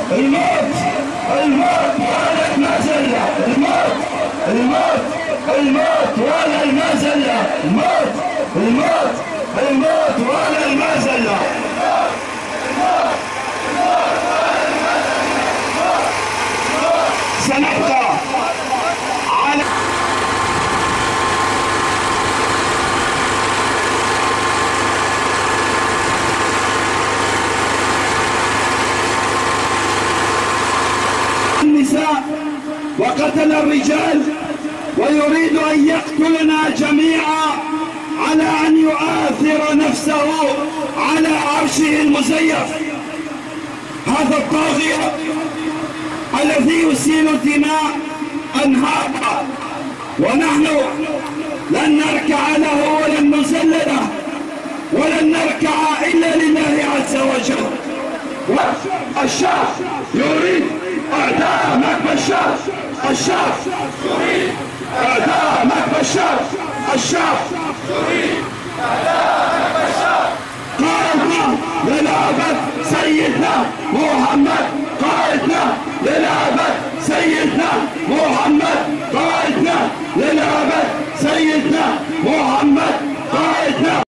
الموت الموت ولا المزلة، الموت الموت الموت ولا المزلة، الموت الموت الموت ولا المزلة. سنبقى على النساء وقتل الرجال، ويريد أن يقتلنا جميعا على أن يؤثر نفسه على عرشه المزيف. هذا الطاغية الذي يسيل الدماء أنهارا، ونحن لن نركع له ولن نذل له ولن نركع إلا لله عز وجل. الشعب يريد إعدامك بشار، الشعب يريد إعدامك بشار، الشعب يريد إعدامك بشار. قائدنا للأبد سيدنا محمد، قائدنا للأبد سيدنا محمد.